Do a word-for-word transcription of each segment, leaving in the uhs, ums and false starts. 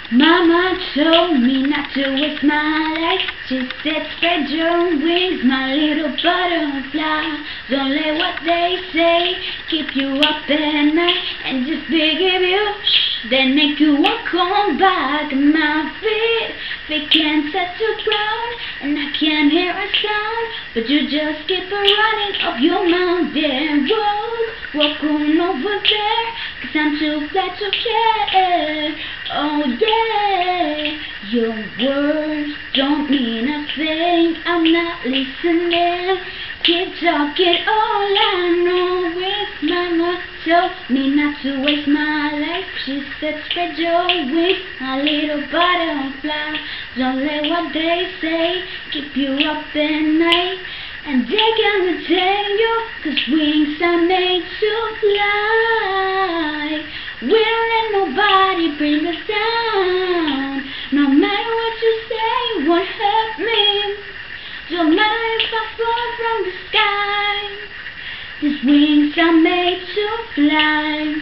Mama told me not to waste my life. She said spread your wings, my little butterfly. Don't let what they say keep you up at night. And just they give you shh, then make you walk on back. My feet, they can't touch the ground, and I can't hear a sound. But you just keep running up your mountain road. Walk on over there, cause I'm too glad to care. Oh yeah, your words don't mean a thing. I'm not listening. Keep talking, all I know is mama told me not to waste my life. She said spread your wings, my little butterfly. Don't let what they say keep you up at night. And they can tell you, cause wings are made to fly. We don't let nobody bring us down. No matter what you say, won't hurt me. Don't matter if I fall from the sky. These wings are made to fly.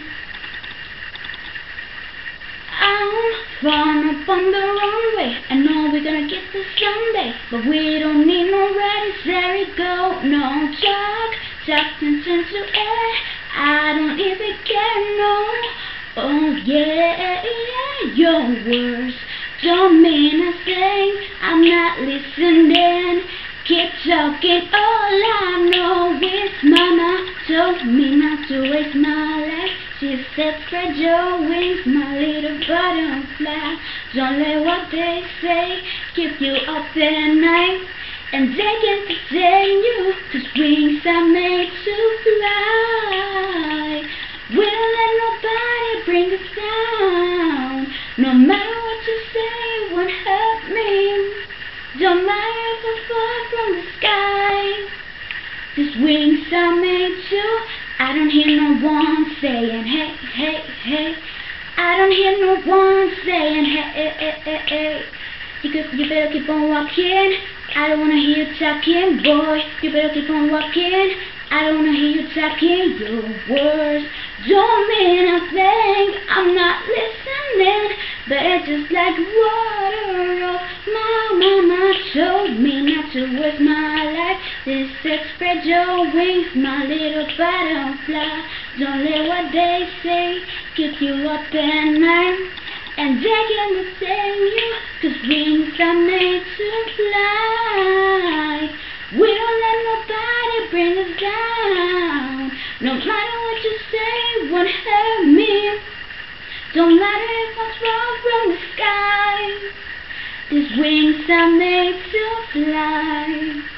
I'm far up on the runway. I know we're gonna get there someday, but we don't need no ready, steady, go. No talk, substance into air. I don't even care, no. Oh yeah, yeah, your words don't mean a thing. I'm not listening. Keep talking, all I know is mama told me not to waste my life. She said spread your wings, my little butterfly. Don't let what they say keep you up at night. And they can tell you, cause wings are made to fly. We don't let nobody bring us down. No matter what you say, won't hurt me. Don't matter if I fall from the sky. These wings are made to. I don't hear no one saying hey, hey, hey. I don't hear no one saying hey, hey, hey, hey, hey. You, could, you better keep on walking. I don't wanna hear you talking, boy. You better keep on walking. I don't wanna hear you talking. Your words don't mean a thing. I'm not listening. But it's just like water. Oh, my mama told me not to waste my life. This said spread your wings, my little butterfly. Don't let what they say keep you up at night. And they can tell you, cause wings are made to fly. We don't let nobody bring us down. No matter what you say, won't hurt me. Don't matter if I fall from the sky. These wings are made to fly.